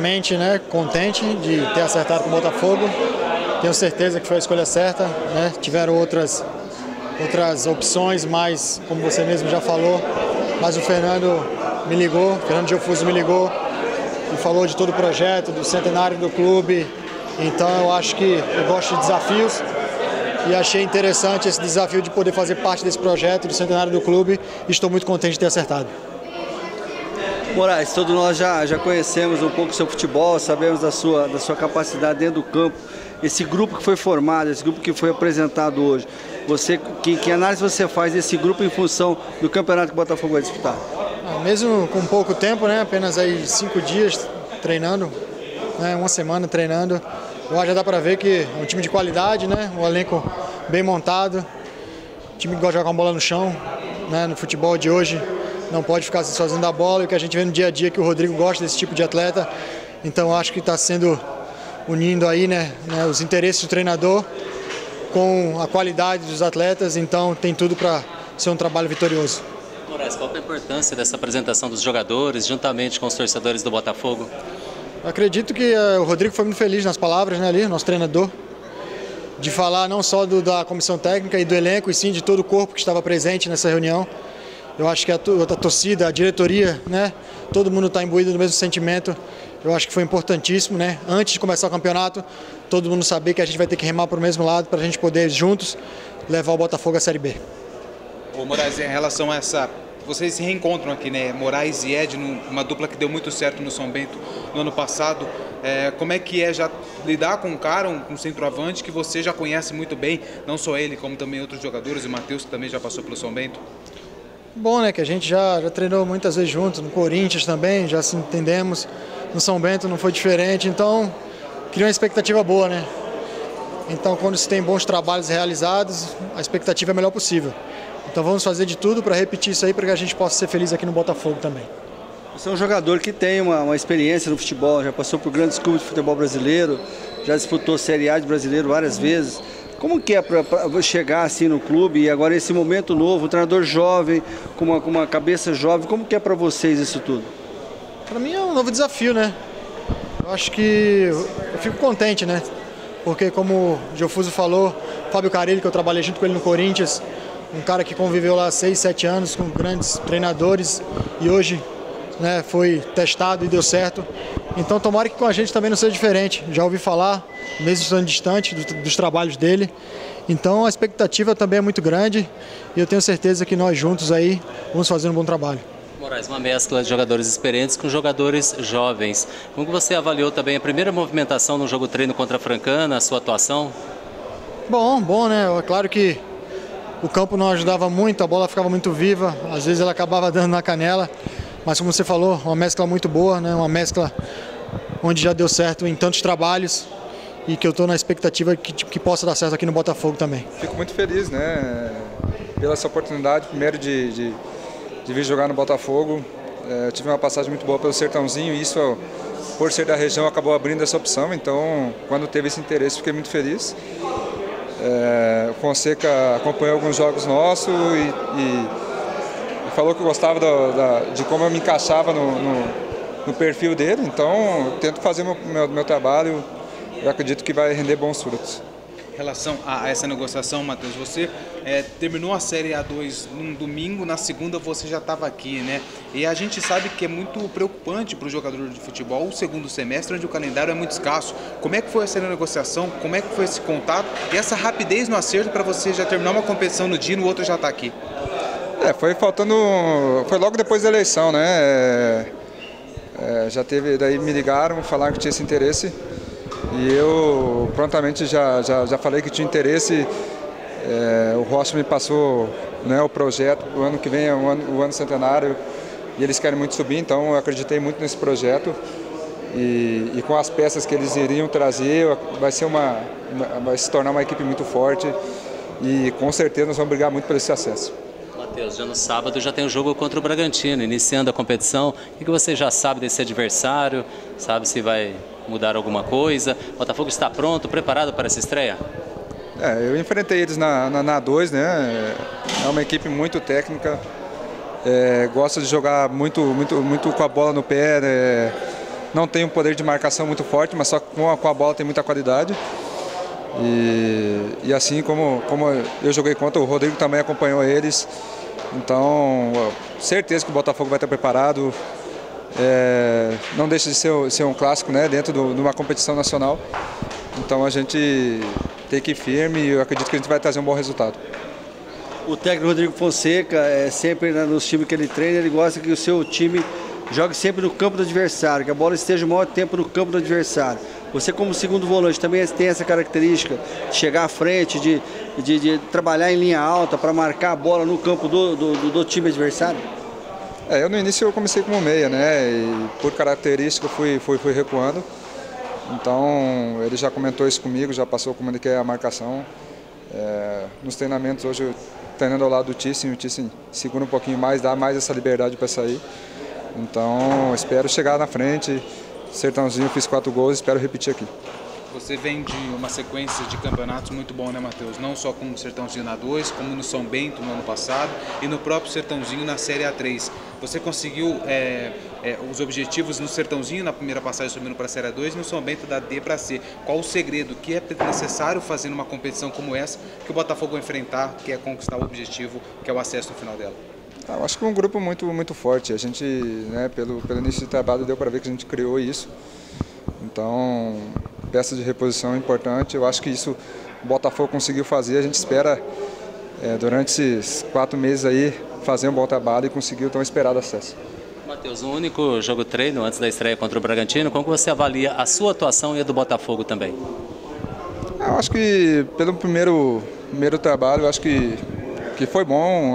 extremamente, né, contente de ter acertado com o Botafogo. Tenho certeza que foi a escolha certa, né? Tiveram outras opções, mas como você mesmo já falou, mas o Fernando me ligou, o Fernando Giofuso me ligou e falou de todo o projeto, do centenário do clube. Então eu acho que eu gosto de desafios e achei interessante esse desafio de poder fazer parte desse projeto do centenário do clube e estou muito contente de ter acertado. Moraes, todos nós já conhecemos um pouco do seu futebol, sabemos da sua capacidade dentro do campo. Esse grupo que foi formado, esse grupo que foi apresentado hoje, que análise você faz desse grupo em função do campeonato que o Botafogo vai disputar? Mesmo com pouco tempo, né, apenas aí 5 dias treinando, né, uma semana treinando, eu acho que já dá para ver que é um time de qualidade, né, um elenco bem montado, um time que gosta de jogar com a bola no chão, né, no futebol de hoje. Não pode ficar se sozinho da bola, e o que a gente vê no dia a dia é que o Rodrigo gosta desse tipo de atleta. Então acho que está sendo unindo aí, né, os interesses do treinador com a qualidade dos atletas, então tem tudo para ser um trabalho vitorioso. Moraes, qual é a importância dessa apresentação dos jogadores juntamente com os torcedores do Botafogo? Eu acredito que o Rodrigo foi muito feliz nas palavras, né, ali, nosso treinador, de falar não só da comissão técnica e do elenco, e sim de todo o corpo que estava presente nessa reunião. Eu acho que a torcida, a diretoria, né, todo mundo está imbuído do mesmo sentimento. Eu acho que foi importantíssimo, né, antes de começar o campeonato, todo mundo saber que a gente vai ter que remar para o mesmo lado para a gente poder, juntos, levar o Botafogo à Série B. Ô Moraes, em relação a essa... Vocês se reencontram aqui, né, Moraes e Ed, uma dupla que deu muito certo no São Bento no ano passado. Como é que é já lidar com um cara, um centroavante que você já conhece muito bem, não só ele, como também outros jogadores, o Matheus, que também já passou pelo São Bento? Bom, né, que a gente já treinou muitas vezes juntos, no Corinthians também, já se entendemos, no São Bento não foi diferente, então criou uma expectativa boa, né? Então quando se tem bons trabalhos realizados, a expectativa é a melhor possível. Então vamos fazer de tudo para repetir isso aí, para que a gente possa ser feliz aqui no Botafogo também. Você é um jogador que tem uma experiência no futebol, já passou por grandes clubes de futebol brasileiro, já disputou Série A de brasileiro várias vezes. Como que é para chegar assim no clube e agora esse momento novo, um treinador jovem, com uma cabeça jovem, como que é para vocês isso tudo? Para mim é um novo desafio, né? Eu acho que eu fico contente, né? Porque como o Giofuso falou, Fábio Carelli, que eu trabalhei junto com ele no Corinthians, um cara que conviveu lá 6, 7 anos com grandes treinadores e hoje, né, foi testado e deu certo. Então tomara que com a gente também não seja diferente. Já ouvi falar, mesmo estando distante dos trabalhos dele. Então a expectativa também é muito grande e eu tenho certeza que nós juntos aí vamos fazer um bom trabalho. Moraes, uma mescla de jogadores experientes com jogadores jovens. Como que você avaliou também a primeira movimentação no jogo treino contra a Francana, a sua atuação? Bom, né? É claro que o campo não ajudava muito, a bola ficava muito viva, às vezes ela acabava dando na canela. Mas como você falou, uma mescla muito boa, né? Uma mescla onde já deu certo em tantos trabalhos e que eu estou na expectativa que possa dar certo aqui no Botafogo também. Fico muito feliz, né, pela essa oportunidade, primeiro de vir jogar no Botafogo. Tive uma passagem muito boa pelo Sertãozinho e isso, por ser da região, acabou abrindo essa opção. Então, quando teve esse interesse, fiquei muito feliz. O Fonseca acompanhou alguns jogos nossos e falou que gostava de como eu me encaixava no perfil dele, então tento fazer meu trabalho e acredito que vai render bons frutos. Em relação a essa negociação, Matheus, você terminou a Série A2 num domingo, na segunda você já estava aqui, né? E a gente sabe que é muito preocupante para o jogador de futebol o segundo semestre, onde o calendário é muito escasso. Como é que foi essa negociação? Como é que foi esse contato? E essa rapidez no acerto para você já terminar uma competição no dia e no outro já estar aqui? Foi logo depois da eleição, né? Já teve, daí me ligaram, falaram que tinha esse interesse e eu prontamente já falei que tinha interesse. O Rocha me passou, né, o projeto, o ano que vem é o ano centenário e eles querem muito subir, então eu acreditei muito nesse projeto e com as peças que eles iriam trazer vai se tornar uma equipe muito forte e com certeza nós vamos brigar muito por esse acesso. Matheus, já no sábado já tem o jogo contra o Bragantino, iniciando a competição. O que você já sabe desse adversário? Sabe se vai mudar alguma coisa? O Botafogo está pronto, preparado para essa estreia? Eu enfrentei eles na A2, né? É uma equipe muito técnica, gosta de jogar muito com a bola no pé, né? não tem um poder de marcação muito forte, mas só com a bola tem muita qualidade. E assim como eu joguei contra, o Rodrigo também acompanhou eles. Então, certeza que o Botafogo vai estar preparado. Não deixa de ser um clássico, né, dentro de uma competição nacional. Então a gente tem que ir firme e eu acredito que a gente vai trazer um bom resultado. O técnico Rodrigo Fonseca, sempre nos times que ele treina, ele gosta que o seu time jogue sempre no campo do adversário, que a bola esteja o maior tempo no campo do adversário. Você, como segundo volante, também tem essa característica de chegar à frente, de trabalhar em linha alta para marcar a bola no campo do time adversário? Eu no início eu comecei como meia, né? E por característica eu fui recuando. Então ele já comentou isso comigo, já passou como ele quer a marcação. Nos treinamentos hoje eu treinando ao lado do Thyssen, o Thyssen segura um pouquinho mais, dá mais essa liberdade para sair. Então espero chegar na frente. Sertãozinho, fiz 4 gols, espero repetir aqui. Você vem de uma sequência de campeonatos muito bom, né, Matheus? Não só com o Sertãozinho na 2, como no São Bento no ano passado e no próprio Sertãozinho na Série A3. Você conseguiu os objetivos no Sertãozinho na primeira passagem, subindo para a Série A2 e no São Bento da D para C. Qual o segredo? O que é necessário fazer numa competição como essa que o Botafogo vai enfrentar, que é conquistar o objetivo, que é o acesso no final dela? Eu acho que é um grupo muito forte. A gente, né, pelo início de trabalho, deu para ver que a gente criou isso. Então, peça de reposição é importante. Eu acho que isso o Botafogo conseguiu fazer. A gente espera, durante esses 4 meses aí, fazer um bom trabalho e conseguir o tão esperado acesso. Matheus, um único jogo treino antes da estreia contra o Bragantino. Como você avalia a sua atuação e a do Botafogo também? Eu acho que pelo primeiro trabalho, eu acho que foi bom.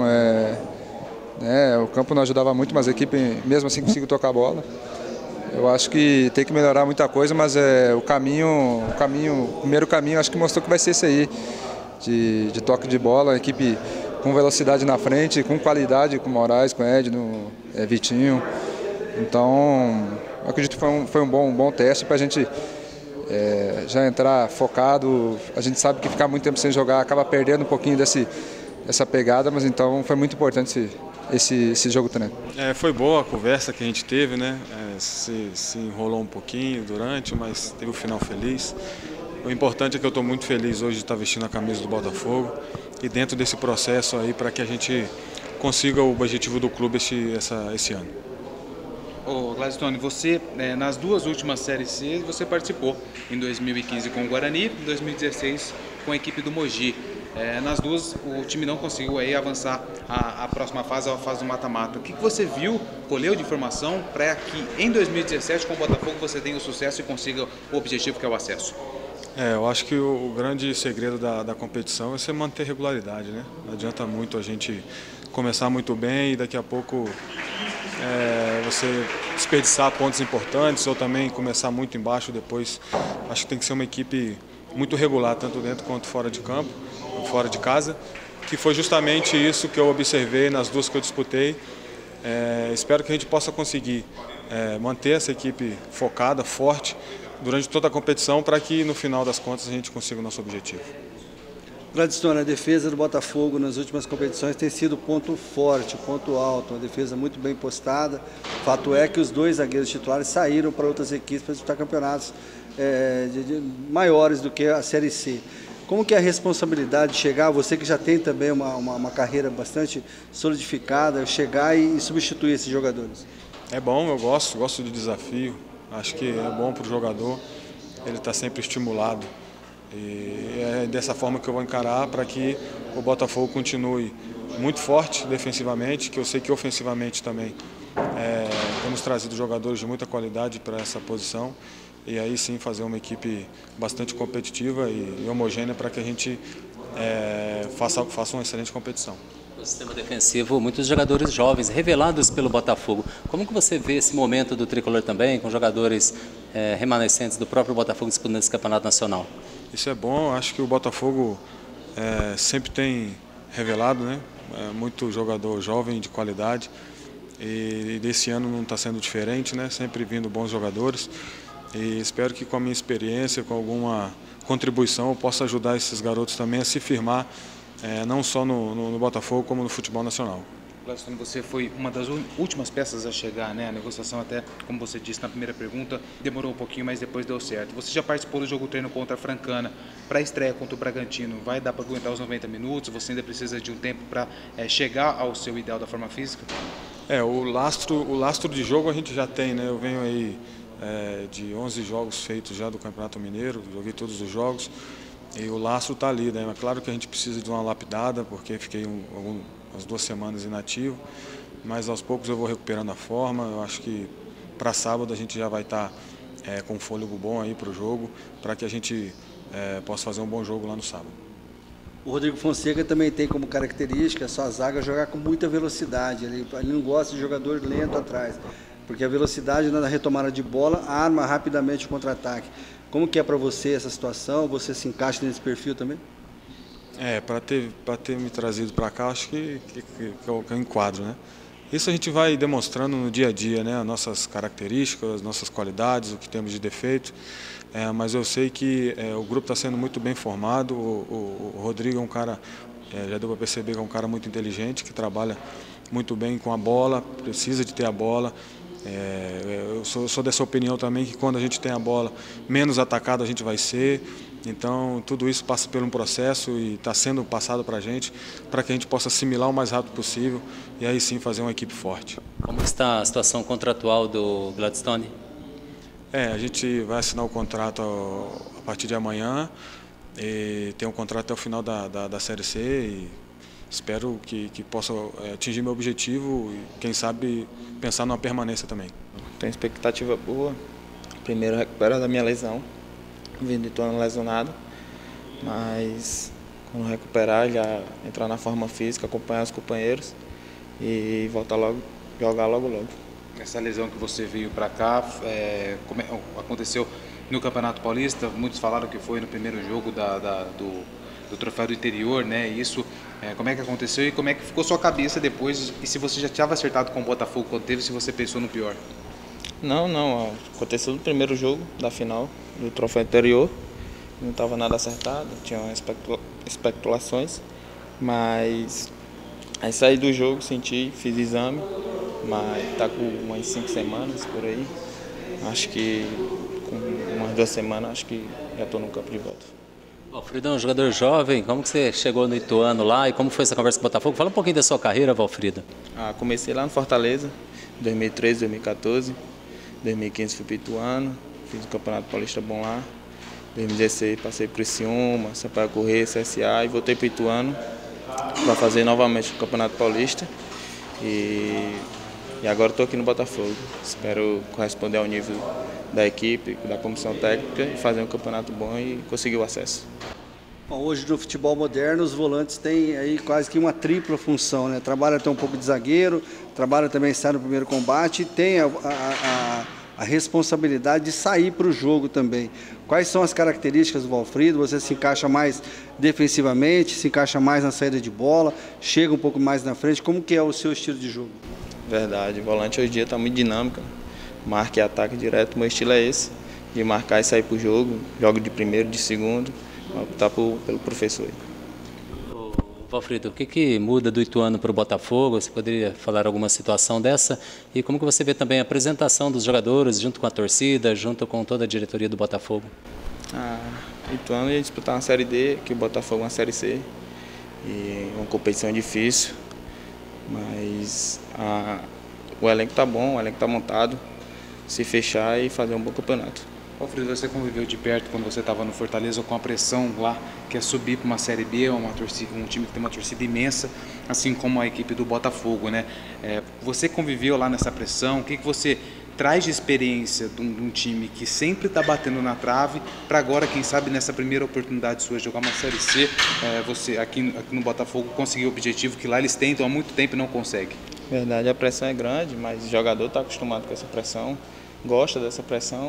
O campo não ajudava muito, mas a equipe mesmo assim conseguiu tocar a bola. Eu acho que tem que melhorar muita coisa, mas o primeiro caminho acho que mostrou que vai ser esse aí, de toque de bola, a equipe com velocidade na frente, com qualidade, com Moraes, com Edno, Vitinho. Então, eu acredito que foi um bom teste para a gente já entrar focado. A gente sabe que ficar muito tempo sem jogar acaba perdendo um pouquinho dessa pegada, mas então foi muito importante esse jogo treino. Foi boa a conversa que a gente teve, né? Se enrolou um pouquinho durante, mas teve um final feliz. O importante é que eu estou muito feliz hoje de estar vestindo a camisa do Botafogo e dentro desse processo aí para que a gente consiga o objetivo do clube esse ano. Ô Gladstone, você nas 2 últimas séries C você participou, em 2015 com o Guarani, em 2016 com a equipe do Mogi. Nas 2 o time não conseguiu aí avançar a próxima fase, a fase do mata-mata. O que você viu, colheu de informação para que em 2017 com o Botafogo você tenha o sucesso e consiga o objetivo que é o acesso? Eu acho que o grande segredo da competição é você manter regularidade, né? Não adianta muito a gente começar muito bem e daqui a pouco você desperdiçar pontos importantes ou também começar muito embaixo depois. Acho que tem que ser uma equipe muito regular, tanto dentro quanto fora de campo, fora de casa, que foi justamente isso que eu observei nas 2 que eu disputei. Espero que a gente possa conseguir manter essa equipe focada, forte, durante toda a competição, para que no final das contas a gente consiga o nosso objetivo. Gladstone, a defesa do Botafogo nas últimas competições tem sido ponto forte, ponto alto, uma defesa muito bem postada. Fato é que os 2 zagueiros titulares saíram para outras equipes para disputar campeonatos maiores do que a Série C. Como que é a responsabilidade de chegar, você que já tem também uma carreira bastante solidificada, chegar e substituir esses jogadores? É bom, eu gosto de desafio. Acho que é bom para o jogador, ele está sempre estimulado. E é dessa forma que eu vou encarar para que o Botafogo continue muito forte defensivamente, que eu sei que ofensivamente também temos trazido jogadores de muita qualidade para essa posição. E aí sim fazer uma equipe bastante competitiva e homogênea para que a gente faça uma excelente competição. O sistema defensivo, muitos jogadores jovens, revelados pelo Botafogo. Como que você vê esse momento do Tricolor também, com jogadores remanescentes do próprio Botafogo disputando esse campeonato nacional? Isso é bom, acho que o Botafogo sempre tem revelado, né? Muito jogador jovem, de qualidade, e desse ano não está sendo diferente, né? Sempre vindo bons jogadores, e espero que com a minha experiência, com alguma contribuição, eu possa ajudar esses garotos também a se firmar, não só no Botafogo, como no futebol nacional. Gladstone, você foi uma das últimas peças a chegar, né? A negociação até, como você disse na primeira pergunta, demorou um pouquinho, mas depois deu certo. Você já participou do jogo treino contra a Francana. Para a estreia contra o Bragantino, vai dar para aguentar os 90 minutos? Você ainda precisa de um tempo para chegar ao seu ideal da forma física? O lastro de jogo a gente já tem, né? Eu venho aí de 11 jogos feitos já do Campeonato Mineiro, joguei todos os jogos e o lastro está ali, né? É claro que a gente precisa de uma lapidada, porque fiquei umas 2 semanas inativo, mas aos poucos eu vou recuperando a forma. Eu acho que para sábado a gente já vai estar com um fôlego bom aí para o jogo, para que a gente possa fazer um bom jogo lá no sábado. O Rodrigo Fonseca também tem como característica a sua zaga jogar com muita velocidade. Ele não gosta de jogador lento atrás, porque a velocidade na retomada de bola arma rapidamente o contra-ataque. Como que é para você essa situação? Você se encaixa nesse perfil também? Para ter me trazido para cá, acho que eu enquadro, né? Isso a gente vai demonstrando no dia a dia, né? As nossas características, as nossas qualidades, o que temos de defeito. Mas eu sei que o grupo está sendo muito bem formado. O Rodrigo é um cara, já deu para perceber que é um cara muito inteligente, que trabalha muito bem com a bola, precisa de ter a bola. Eu sou dessa opinião também, que quando a gente tem a bola, menos atacado a gente vai ser. Então, tudo isso passa por um processo e está sendo passado para a gente que a gente possa assimilar o mais rápido possível e aí sim fazer uma equipe forte. Como está a situação contratual do Gladstone? A gente vai assinar o contrato a partir de amanhã e tem um contrato até o final da Série C e espero que possa atingir meu objetivo e, quem sabe, pensar numa permanência também. Tenho expectativa boa. Primeiro, recuperar da minha lesão. Vim de ano lesionado, mas quando recuperar, já entrar na forma física, acompanhar os companheiros e voltar logo, jogar logo. Essa lesão que você veio para cá, aconteceu no Campeonato Paulista, muitos falaram que foi no primeiro jogo do Troféu do Interior, né? Isso, como é que aconteceu e como é que ficou sua cabeça depois, e se você já estava acertado com o Botafogo quando teve, se você pensou no pior? Não, aconteceu no primeiro jogo da final do Troféu Interior, não estava nada acertado, tinha especulações, mas aí saí do jogo, senti, fiz exame, mas está com umas 5 semanas por aí, acho que com umas 2 semanas acho que já estou no campo de volta. Valfrido é um jogador jovem, como que você chegou no Ituano lá e como foi essa conversa com o Botafogo? Fala um pouquinho da sua carreira, Valfrido. Comecei lá no Fortaleza, 2013, 2014. 2015 fui para o Ituano, fiz o Campeonato Paulista bom lá. 2016 passei por Criciúma, Sampaio Corrêa, CSA e voltei para o Ituano para fazer novamente o Campeonato Paulista. E agora estou aqui no Botafogo. Espero corresponder ao nível da equipe, da comissão técnica e fazer um campeonato bom e conseguir o acesso. Bom, hoje no futebol moderno os volantes têm aí quase que uma tripla função, né? Trabalha até um pouco de zagueiro, trabalha também estar no primeiro combate e tem a responsabilidade de sair para o jogo também. Quais são as características do Valfrido? Você se encaixa mais defensivamente, se encaixa mais na saída de bola, chega um pouco mais na frente, como que é o seu estilo de jogo? Verdade, o volante hoje em dia está muito dinâmico, marca e ataque direto, meu estilo é esse, de marcar e sair para o jogo, jogo de primeiro, de segundo, optar pelo professor. Valfrido, o que muda do Ituano para o Botafogo? Você poderia falar alguma situação dessa? E como que você vê também a apresentação dos jogadores junto com a torcida, junto com toda a diretoria do Botafogo? O Ituano ia disputar uma Série D, que o Botafogo uma Série C. E uma competição difícil, mas o elenco está bom, o elenco está montado. Se fechar e fazer um bom campeonato. Valfrido, você conviveu de perto quando você estava no Fortaleza com a pressão lá, que é subir para uma Série B, um time que tem uma torcida imensa, assim como a equipe do Botafogo, né? Você conviveu lá nessa pressão, o que você traz de experiência de um time que sempre está batendo na trave, para agora, quem sabe, nessa primeira oportunidade sua de jogar uma Série C, você aqui no Botafogo conseguir o objetivo que lá eles tentam há muito tempo e não conseguem? Verdade, a pressão é grande, mas o jogador está acostumado com essa pressão, gosta dessa pressão.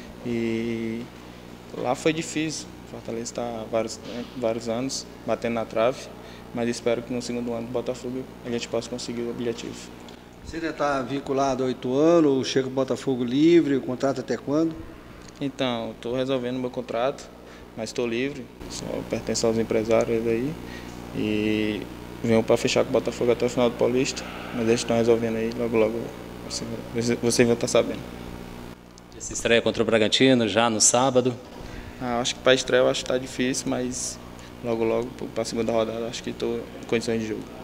E lá foi difícil, Fortaleza está há vários anos batendo na trave, mas espero que no segundo ano do Botafogo a gente possa conseguir o objetivo. Você ainda está vinculado ao Ituano, chega o Botafogo livre, o contrato até quando? Então, estou resolvendo o meu contrato, mas estou livre, só pertenço aos empresários aí. E venho para fechar com o Botafogo até o final do Paulista, mas eles estão resolvendo aí, logo você vai estar sabendo. Essa estreia contra o Bragantino já no sábado? Acho que para a estreia eu acho que está difícil, mas logo para a segunda rodada acho que estou em condições de jogo.